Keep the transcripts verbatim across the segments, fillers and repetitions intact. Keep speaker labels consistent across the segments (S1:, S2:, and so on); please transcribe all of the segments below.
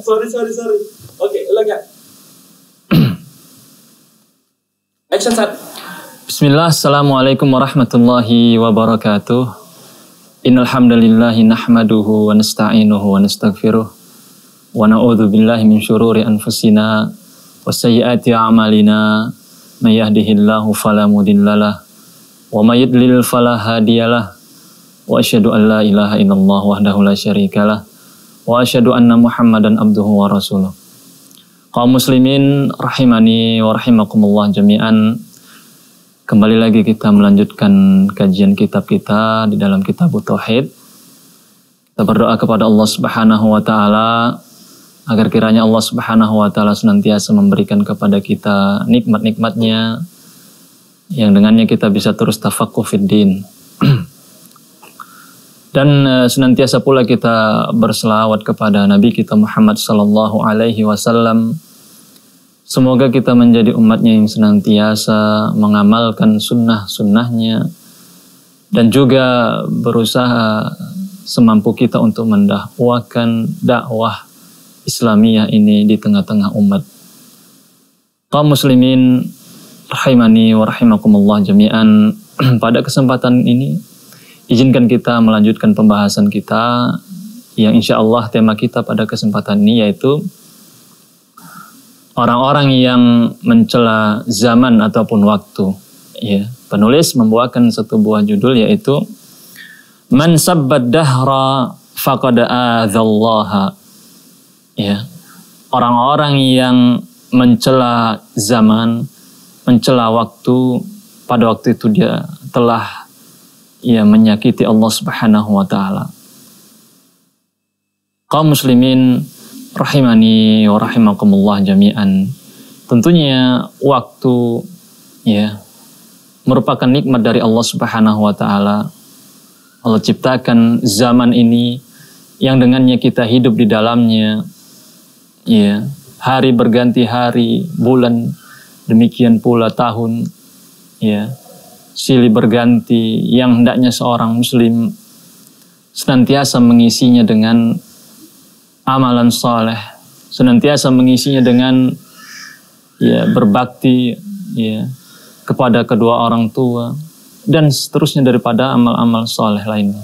S1: sorry, sorry, sorry. Oke, ulang ya. Action set.
S2: Bismillah, assalamualaikum warahmatullahi wabarakatuh. Innal hamdalillahi nahmaduhu wa nasta'inuhu wa nastaghfiruh wa na'udzu billahi min syururi anfusina wa sayyiati a'malina may yahdihillahu fala mudhillalah wa may yudlil fala hadiyalah wa asyhadu an la ilaha illallah wahdahu la syarikalah wa asyhadu anna Muhammadan abduhu wa rasuluh. Kaum muslimin rahimani wa rahimakumullah jami'an. Kembali lagi kita melanjutkan kajian kitab kita di dalam kitab Tauhid. Kita berdoa kepada Allah Subhanahu wa taala agar kiranya Allah Subhanahu wa taala senantiasa memberikan kepada kita nikmat-nikmatnya yang dengannya kita bisa terus tafaqquh fid din. Dan uh, senantiasa pula kita berselawat kepada Nabi kita Muhammad sallallahu alaihi wasallam. Semoga kita menjadi umatnya yang senantiasa mengamalkan sunnah-sunnahnya dan juga berusaha semampu kita untuk mendakwakan dakwah Islamiyah ini di tengah-tengah umat. Kaum muslimin rahimani wa rahimakumullah jami'an, pada kesempatan ini izinkan kita melanjutkan pembahasan kita yang insya Allah tema kita pada kesempatan ini yaitu orang-orang yang mencela zaman ataupun waktu. Ya, penulis membawakan satu buah judul yaitu Man sabbad dahra faqad adzallaha. Ya, orang-orang yang mencela zaman, mencela waktu, pada waktu itu dia telah ya menyakiti Allah Subhanahu wa taala. Kaum muslimin rahimani wa rahimakumullah jami'an. Tentunya waktu ya merupakan nikmat dari Allah Subhanahu wa taala. Allah ciptakan zaman ini yang dengannya kita hidup di dalamnya. Ya, hari berganti hari, bulan demikian pula tahun. Ya, silih berganti yang hendaknya seorang muslim senantiasa mengisinya dengan amalan saleh, senantiasa mengisinya dengan ya berbakti ya kepada kedua orang tua dan seterusnya daripada amal-amal saleh lainnya.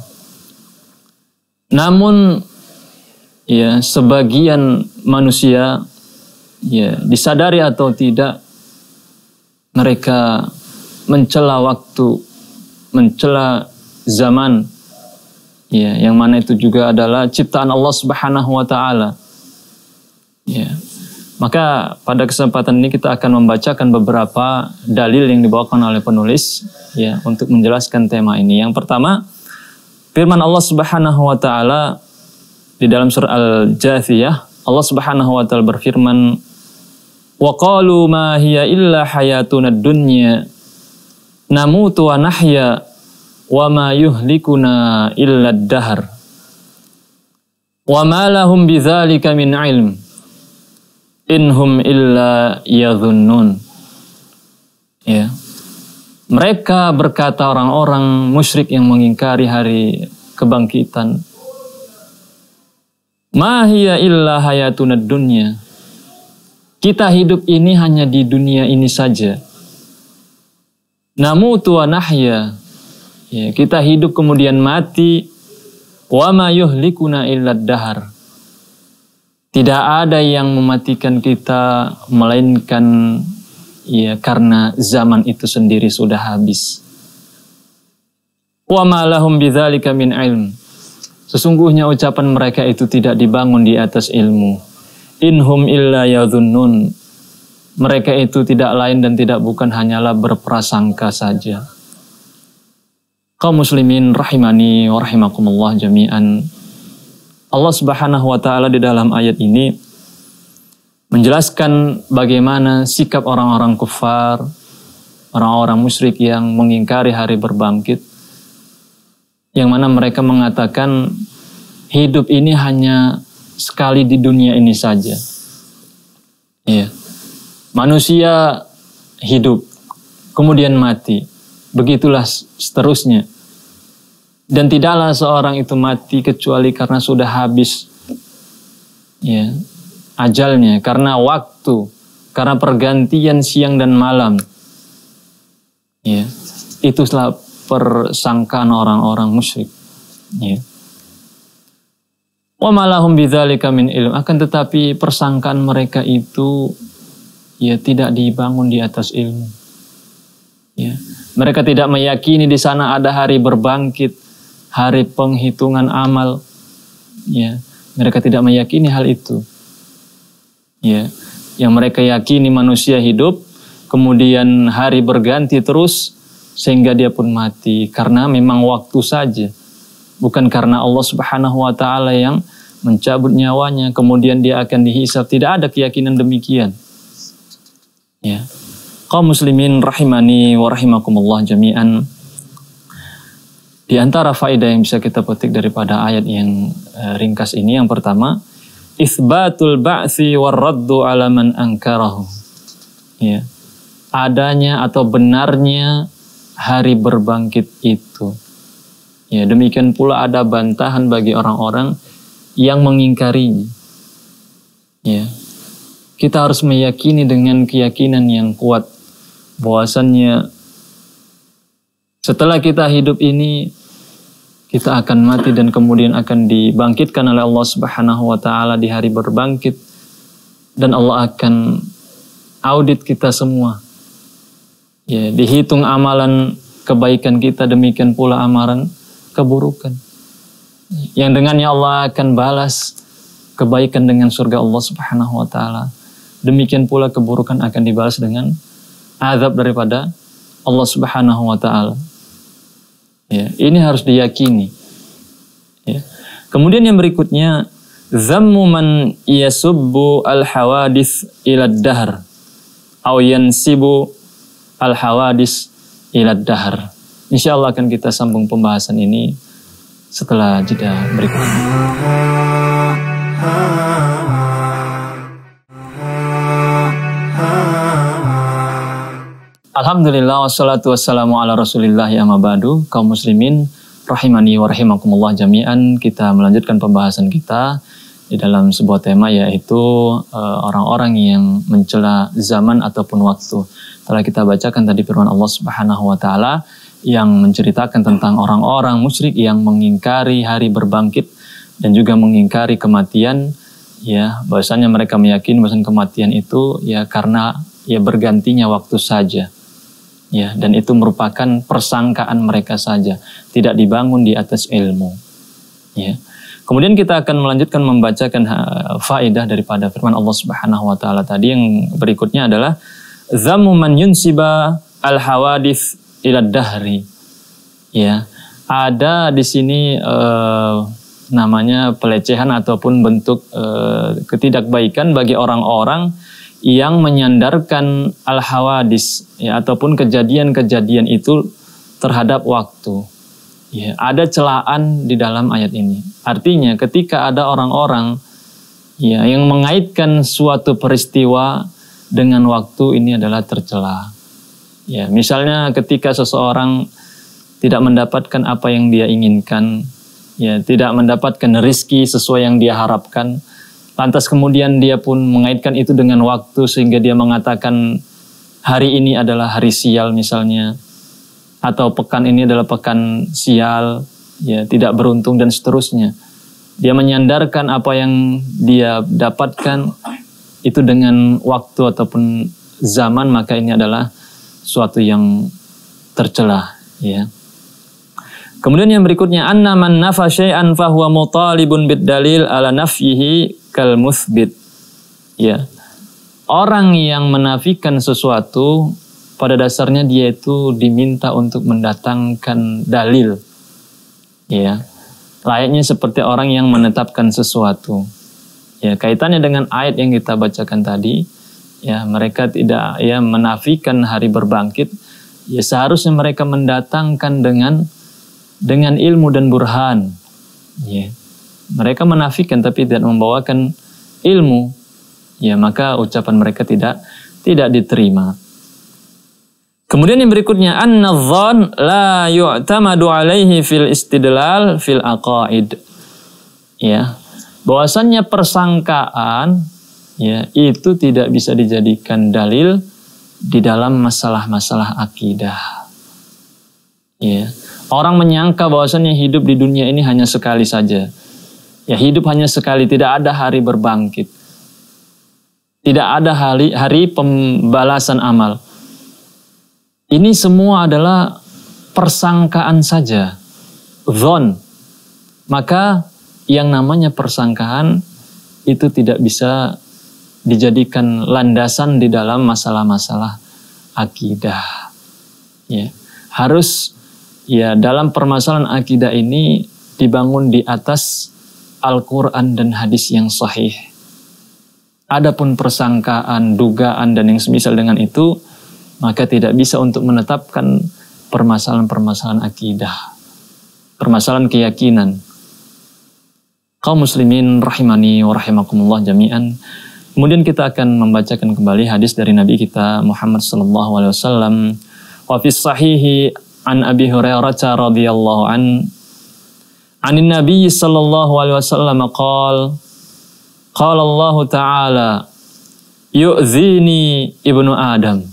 S2: Namun ya sebagian manusia ya disadari atau tidak mereka mencela waktu, mencela zaman. Ya, yang mana itu juga adalah ciptaan Allah Subhanahu wa taala. Ya. Maka pada kesempatan ini kita akan membacakan beberapa dalil yang dibawakan oleh penulis ya untuk menjelaskan tema ini. Yang pertama, firman Allah Subhanahu wa taala di dalam surah Al-Jathiyah, Allah Subhanahu wa taala berfirman, "Wa qalu ma hiya illa hayatunad dunya namutu wa nahya wa ma yuhlikuna illa ad-dahr wa ma lahum bidzalika min ilm inhum illa yadhunnun." Ya. Mereka berkata, orang-orang musyrik yang mengingkari hari kebangkitan, ma hiya illa hayatunad dunya, kita hidup ini hanya di dunia ini saja. Namutu wa nahya, ya, kita hidup kemudian mati. Wa ma yuhlikuna illa ad-dahr, tidak ada yang mematikan kita melainkan ya karena zaman itu sendiri sudah habis. Wa ma lahum bidzalika min ilm, sesungguhnya ucapan mereka itu tidak dibangun di atas ilmu. Inhum illa yadhunnun, mereka itu tidak lain dan tidak bukan hanyalah berprasangka saja. Kaum muslimin rahimani wa rahimakumullah jami'an. Allah Subhanahu wa taala di dalam ayat ini menjelaskan bagaimana sikap orang-orang kufar, orang-orang musyrik yang mengingkari hari berbangkit, yang mana mereka mengatakan hidup ini hanya sekali di dunia ini saja. Iya. Manusia hidup, kemudian mati. Begitulah seterusnya. Dan tidaklah seorang itu mati kecuali karena sudah habis ya, ajalnya, karena waktu, karena pergantian siang dan malam. Ya, itulah persangkaan orang-orang musyrik. Ya. Wa malahum bidzalika min ilm, akan tetapi persangkaan mereka itu ya tidak dibangun di atas ilmu. Ya. Mereka tidak meyakini di sana ada hari berbangkit, hari penghitungan amal. Ya. Mereka tidak meyakini hal itu. Ya. Yang mereka yakini manusia hidup, kemudian hari berganti terus sehingga dia pun mati karena memang waktu saja. Bukan karena Allah Subhanahu wa taala yang mencabut nyawanya kemudian dia akan dihisab. Tidak ada keyakinan demikian. Ya. Kaum muslimin rahimani wa rahimakumullah jami'an. Di antara faedah yang bisa kita petik daripada ayat yang uh, ringkas ini, yang pertama, itsbatul ba'tsi war raddu 'ala man ankarahu. Ya. Adanya atau benarnya hari berbangkit itu. Ya, demikian pula ada bantahan bagi orang-orang yang mengingkarinya. Ya. Kita harus meyakini dengan keyakinan yang kuat bahwasannya setelah kita hidup ini kita akan mati dan kemudian akan dibangkitkan oleh Allah Subhanahu wa taala di hari berbangkit, dan Allah akan audit kita semua. Ya, dihitung amalan kebaikan kita, demikian pula amalan keburukan. Yang dengannya Allah akan balas kebaikan dengan surga Allah Subhanahu wa taala. Demikian pula keburukan akan dibalas dengan azab daripada Allah Subhanahu wa taala. Ya, ini harus diyakini. Ya. Kemudian yang berikutnya, zammu man yasubbu al-hawadits ila ad-dahr aw yansibu al-hawadits ila ad-dahr. Insyaallah akan kita sambung pembahasan ini setelah jeda berikut ini. Alhamdulillah wassalatu wassalamu ala rasulillah ya mabadu. Kaum muslimin rahimani wa rahimakumullah jami'an. Kita melanjutkan pembahasan kita di dalam sebuah tema, yaitu uh, orang-orang yang mencela zaman ataupun waktu. Telah kita bacakan tadi firman Allah Subhanahu wa taala yang menceritakan tentang orang-orang musyrik yang mengingkari hari berbangkit dan juga mengingkari kematian. Ya, bahwasanya mereka meyakini bahwasanya kematian itu ya karena ya bergantinya waktu saja. Ya, dan itu merupakan persangkaan mereka saja, tidak dibangun di atas ilmu. Ya. Kemudian kita akan melanjutkan membacakan uh, faedah daripada firman Allah Subhanahu wa taala tadi. Yang berikutnya adalah zammu man yunsiba al-hawadits ila dahri. Ya, ada di sini uh, namanya pelecehan ataupun bentuk uh, ketidakbaikan bagi orang-orang yang menyandarkan al-hawadis, ya, ataupun kejadian-kejadian itu terhadap waktu. Ya, ada celaan di dalam ayat ini. Artinya ketika ada orang-orang ya yang mengaitkan suatu peristiwa dengan waktu, ini adalah tercela. Ya, misalnya ketika seseorang tidak mendapatkan apa yang dia inginkan, ya, tidak mendapatkan rezeki sesuai yang dia harapkan, lantas kemudian dia pun mengaitkan itu dengan waktu sehingga dia mengatakan hari ini adalah hari sial misalnya, atau pekan ini adalah pekan sial, ya, tidak beruntung dan seterusnya. Dia menyandarkan apa yang dia dapatkan itu dengan waktu ataupun zaman, maka ini adalah suatu yang tercela, ya. Kemudian yang berikutnya, anna man nafa syai'an fahuwa mutalibun bid dalil ala nafyihi kal muthbit. Ya. Orang yang menafikan sesuatu pada dasarnya dia itu diminta untuk mendatangkan dalil. Ya. Layaknya seperti orang yang menetapkan sesuatu. Ya, kaitannya dengan ayat yang kita bacakan tadi, ya, mereka tidak ya menafikan hari berbangkit, ya seharusnya mereka mendatangkan dengan dengan ilmu dan burhan. Ya. Mereka menafikan tapi tidak membawakan ilmu, ya, maka ucapan mereka tidak tidak diterima. Kemudian yang berikutnya, an-nadhan la yu'tamadu alaihi fil istidlal fil aqaid. Ya. Bahwasannya persangkaan ya, itu tidak bisa dijadikan dalil di dalam masalah-masalah akidah. Ya. Orang menyangka bahwasannya hidup di dunia ini hanya sekali saja. Ya, hidup hanya sekali, tidak ada hari berbangkit. Tidak ada hari, hari pembalasan amal. Ini semua adalah persangkaan saja. Dzon. Maka yang namanya persangkaan itu tidak bisa dijadikan landasan di dalam masalah-masalah akidah. Ya. Harus ya dalam permasalahan akidah ini dibangun di atas Al-Quran dan hadis yang sahih. Adapun persangkaan, dugaan, dan yang semisal dengan itu, maka tidak bisa untuk menetapkan permasalahan-permasalahan akidah, permasalahan keyakinan. Kaum muslimin rahimani wa rahimakumullah jami'an. Kemudian kita akan membacakan kembali hadis dari Nabi kita Muhammad sallallahu alaihi wasallam. Wa fis sahihi an Abi Hurairah radhiyallahu an anin Nabi sallallahu alaihi wasallam qala qala Allah ta'ala yu'zini ibnu Adam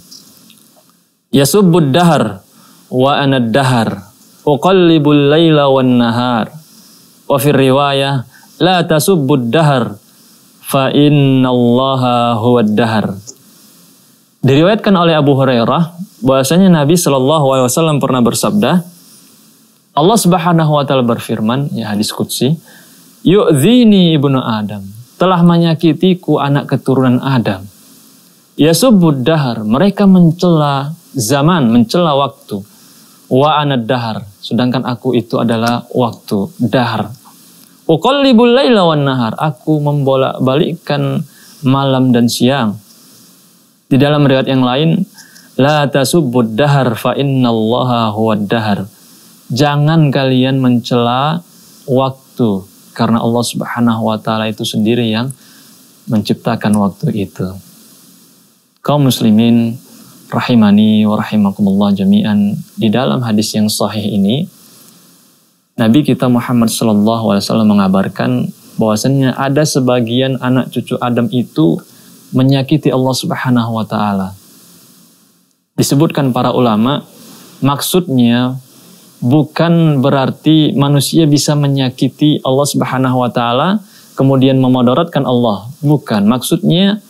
S2: yasubbud dahar wa ana ad-dahar uqallibul laila wan nahar wa fi riwayah la tasubbud dahar fa innallaha huwad dahar. Diriwayatkan oleh Abu Hurairah bahwasanya Nabi Shallallahu Alaihi Wasallam pernah bersabda, Allah Subhanahu Wa Taala berfirman, ya hadis qudsi, yu'zini ibnu Adam, telah menyakitiku anak keturunan Adam. Yasubbud dahar, mereka mencela zaman, mencela waktu. Wa anad dahar, sedangkan aku itu adalah waktu, dahar. Uqallibul laila wan nahar, aku membolak-balikkan malam dan siang. Di dalam riwayat yang lain, la tasubbud dahar fa innallaha huwad dahar. Jangan kalian mencela waktu, karena Allah Subhanahu wa taala itu sendiri yang menciptakan waktu itu. Kaum muslimin rahimani wa rahimakumullah jami'an, di dalam hadis yang sahih ini Nabi kita Muhammad sallallahu alaihi wasallam mengabarkan bahwasannya ada sebagian anak cucu Adam itu menyakiti Allah Subhanahu wa taala. Disebutkan para ulama, maksudnya bukan berarti manusia bisa menyakiti Allah Subhanahu wa taala kemudian memudaratkan Allah. Bukan, maksudnya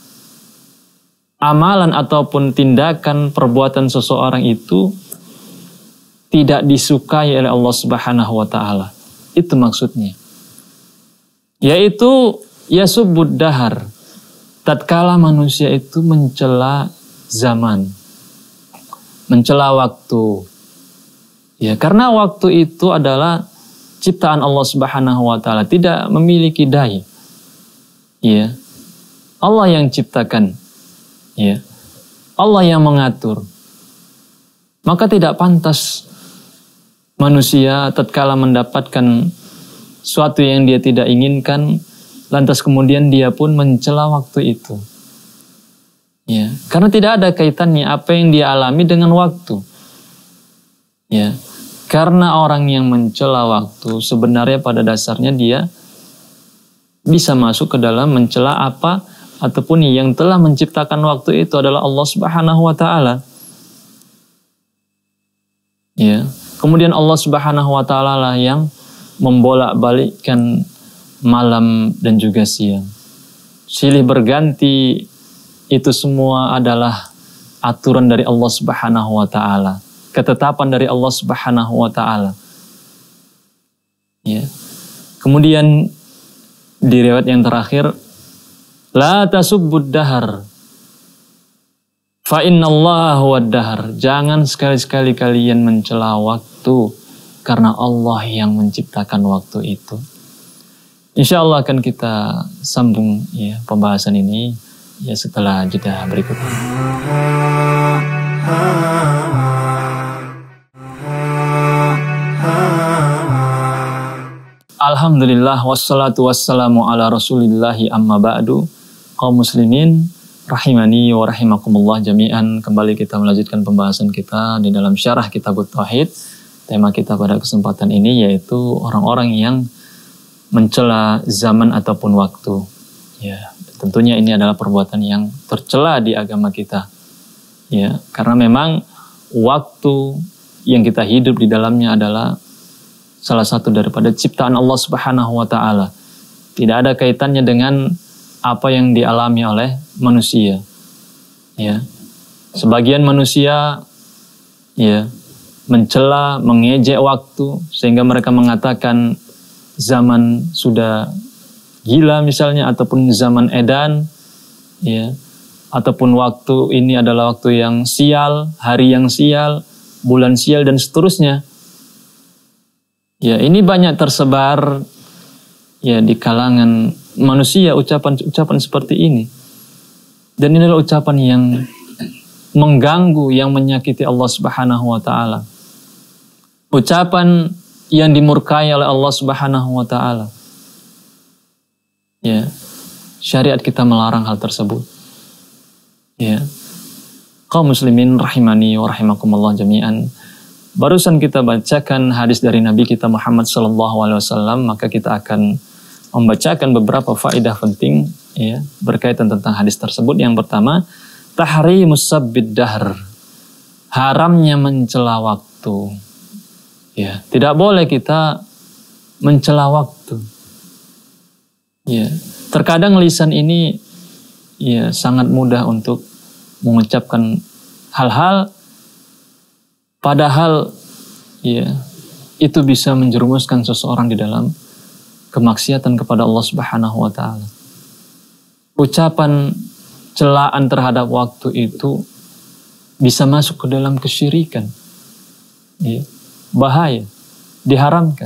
S2: amalan ataupun tindakan perbuatan seseorang itu tidak disukai oleh Allah Subhanahu wa taala. Itu maksudnya. Yaitu yasubbud dahar. Tatkala manusia itu mencela zaman, mencela waktu. Ya, karena waktu itu adalah ciptaan Allah Subhanahu wa taala, tidak memiliki daya. Ya. Allah yang ciptakan. Ya. Allah yang mengatur. Maka tidak pantas manusia tatkala mendapatkan suatu yang dia tidak inginkan, lantas kemudian dia pun mencela waktu itu. Ya, karena tidak ada kaitannya apa yang dia alami dengan waktu. Ya, karena orang yang mencela waktu sebenarnya pada dasarnya dia bisa masuk ke dalam mencela apa ataupun yang telah menciptakan waktu itu adalah Allah Subhanahu wa taala. Ya. Kemudian Allah Subhanahu wa taala lah yang membolak-balikkan malam dan juga siang. Silih berganti itu semua adalah aturan dari Allah Subhanahu wa taala, ketetapan dari Allah Subhanahu wa taala. Ya. Kemudian di riwayat yang terakhir, la tasubbud dahar fa innallaha huwad dahar. Jangan sekali-sekali kalian mencela waktu, karena Allah yang menciptakan waktu itu. Insya Allah akan kita sambung ya pembahasan ini ya setelah jeda berikut ini. Alhamdulillah wassalatu wassalamu ala rasulillahi amma ba'du. Kaum muslimin rahimani wa rahimakumullah jami'an, kembali kita melanjutkan pembahasan kita di dalam syarah Kitabut Tauhid. Tema kita pada kesempatan ini yaitu orang-orang yang mencela zaman ataupun waktu. Ya, tentunya ini adalah perbuatan yang tercela di agama kita. Ya, karena memang waktu yang kita hidup di dalamnya adalah salah satu daripada ciptaan Allah Subhanahu wa taala. Tidak ada kaitannya dengan apa yang dialami oleh manusia. Ya. Sebagian manusia ya mencela, mengejek waktu sehingga mereka mengatakan zaman sudah gila misalnya, ataupun zaman edan, ya, ataupun waktu ini adalah waktu yang sial, hari yang sial, bulan sial dan seterusnya. Ya, ini banyak tersebar ya di kalangan manusia ucapan-ucapan seperti ini. Dan ini adalah ucapan yang mengganggu, yang menyakiti Allah Subhanahu wa taala. Ucapan yang dimurkai oleh Allah Subhanahu wa taala. Ya. Syariat kita melarang hal tersebut. Ya. Kaum muslimin rahimani wa rahimakumullah jami'an. Barusan kita bacakan hadis dari Nabi kita Muhammad sallallahu alaihi wasallam, maka kita akan membacakan beberapa faedah penting ya berkaitan tentang hadis tersebut. Yang pertama, tahrimus sabbid dahr. Haramnya mencela waktu. Ya, tidak boleh kita mencela waktu. Ya, terkadang lisan ini ya sangat mudah untuk mengucapkan hal-hal padahal ya itu bisa menjerumuskan seseorang di dalam kemaksiatan kepada Allah Subhanahu wa taala. Ucapan celaan terhadap waktu itu bisa masuk ke dalam kesyirikan. Ya. Bahaya, diharamkan.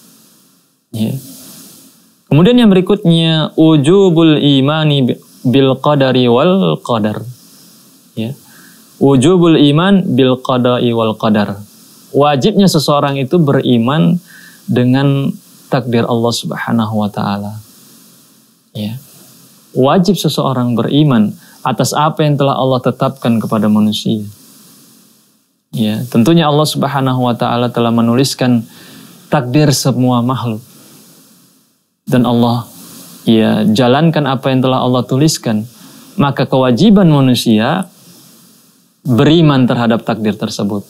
S2: Ya. Kemudian yang berikutnya, wujubul imani bil qadari wal qadar. Ya. Wujubul iman bil qada'i wal qadar. Wajibnya seseorang itu beriman dengan takdir Allah Subhanahu wa taala. Ya. Wajib seseorang beriman atas apa yang telah Allah tetapkan kepada manusia. Ya, tentunya Allah Subhanahu wa taala telah menuliskan takdir semua makhluk. Dan Allah ya jalankan apa yang telah Allah tuliskan. Maka kewajiban manusia beriman terhadap takdir tersebut.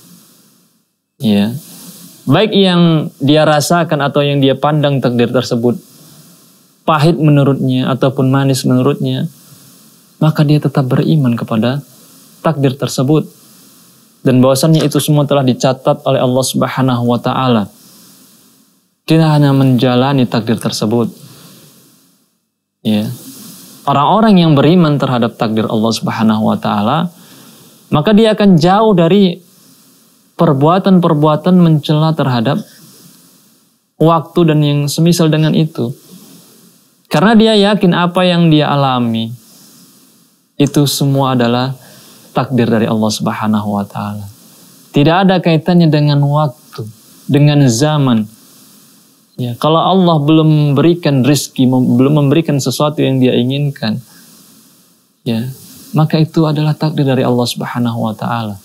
S2: Ya. Baik yang dia rasakan atau yang dia pandang takdir tersebut pahit menurutnya ataupun manis menurutnya, maka dia tetap beriman kepada takdir tersebut. Dan bahwasannya itu semua telah dicatat oleh Allah Subhanahu wa taala. Kita hanya menjalani takdir tersebut. Ya. Orang-orang yang beriman terhadap takdir Allah Subhanahu wa taala, maka dia akan jauh dari perbuatan-perbuatan mencela terhadap waktu dan yang semisal dengan itu. Karena dia yakin apa yang dia alami itu semua adalah takdir dari Allah Subhanahu wa taala. Tidak ada kaitannya dengan waktu, dengan zaman. Ya, kalau Allah belum memberikan rezeki, belum memberikan sesuatu yang dia inginkan, ya, maka itu adalah takdir dari Allah Subhanahu wa taala.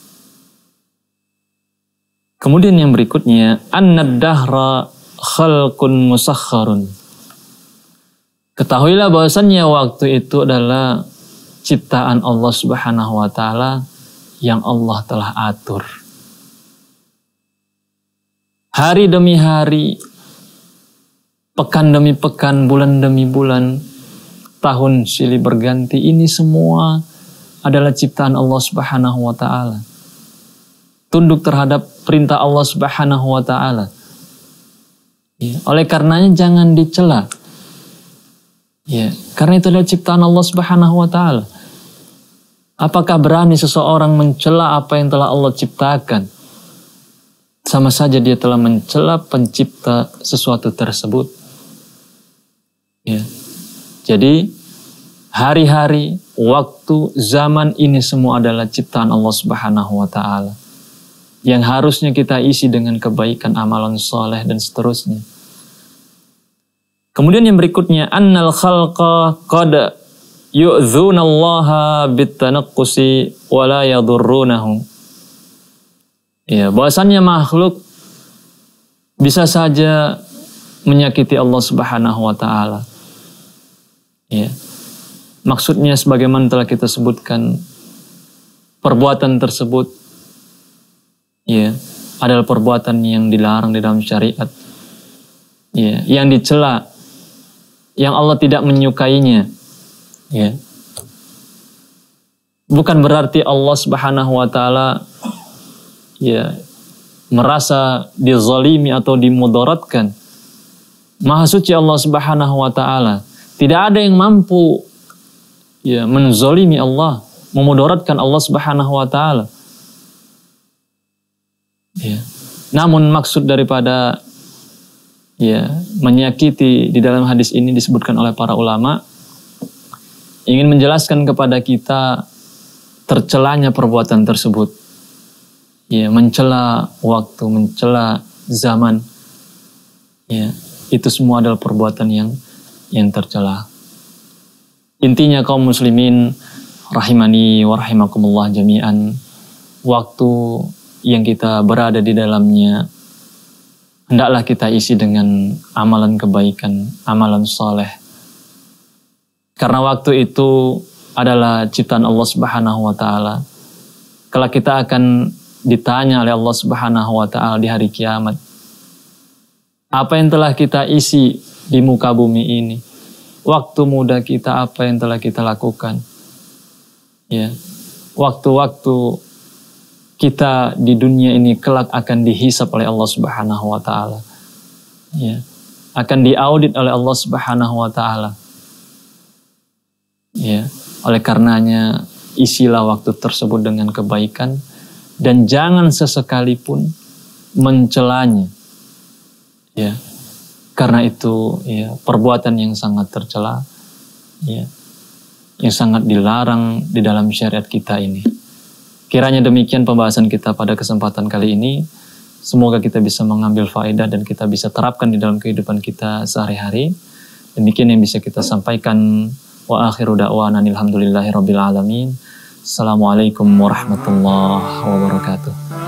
S2: Kemudian yang berikutnya, annad dahra khalqun musakharun. Ketahuilah bahwasannya waktu itu adalah ciptaan Allah Subhanahu wa taala yang Allah telah atur. Hari demi hari, pekan demi pekan, bulan demi bulan, tahun silih berganti, ini semua adalah ciptaan Allah Subhanahu wa taala. Tunduk terhadap perintah Allah Subhanahu wa taala. Ya, oleh karenanya jangan dicela. Ya, karena itu adalah ciptaan Allah Subhanahu wa taala. Apakah berani seseorang mencela apa yang telah Allah ciptakan? Sama saja dia telah mencela pencipta sesuatu tersebut. Ya. Jadi hari-hari, waktu, zaman ini semua adalah ciptaan Allah Subhanahu wa taala. Yang harusnya kita isi dengan kebaikan, amalan soleh dan seterusnya. Kemudian yang berikutnya, annal khalqa qad yu'dzunallaha bitanaqqusi wa la yadurrunahu. Ya, bahwasannya makhluk bisa saja menyakiti Allah Subhanahu wa taala. Ya. maksudnya sebagaimana telah kita sebutkan, perbuatan tersebut ya adalah perbuatan yang dilarang di dalam syariat, ya, yang dicela, yang Allah tidak menyukainya, ya. Bukan berarti Allah Subhanahu wa taala ya merasa dizalimi atau dimudaratkan. Maha suci Allah Subhanahu wa taala. Tidak ada yang mampu ya menzalimi Allah, memudaratkan Allah Subhanahu wa taala. Ya. Namun maksud daripada ya menyakiti di dalam hadis ini disebutkan oleh para ulama ingin menjelaskan kepada kita tercelanya perbuatan tersebut, ya, mencela waktu, mencela zaman, ya, itu semua adalah perbuatan yang yang tercela. Intinya kaum muslimin rahimani wa rahimakumullah jami'an, waktu yang kita berada di dalamnya hendaklah kita isi dengan amalan kebaikan, amalan soleh. Karena waktu itu adalah ciptaan Allah Subhanahu wa taala. Kalau kita akan ditanya oleh Allah Subhanahu wa taala di hari kiamat, apa yang telah kita isi di muka bumi ini? Waktu muda kita apa yang telah kita lakukan? Ya. Waktu-waktu kita di dunia ini kelak akan dihisap oleh Allah Subhanahu wa taala. Ya. Akan diaudit oleh Allah Subhanahu wa taala. Ya. Oleh karenanya isilah waktu tersebut dengan kebaikan dan jangan sesekalipun mencelanya. Ya. Karena itu ya perbuatan yang sangat tercela, ya, yang sangat dilarang di dalam syariat kita ini. Kiranya demikian pembahasan kita pada kesempatan kali ini. Semoga kita bisa mengambil faedah dan kita bisa terapkan di dalam kehidupan kita sehari-hari. Demikian yang bisa kita sampaikan. Wa akhiru da'wana alhamdulillahi rabbil alamin. Assalamualaikum warahmatullahi wabarakatuh.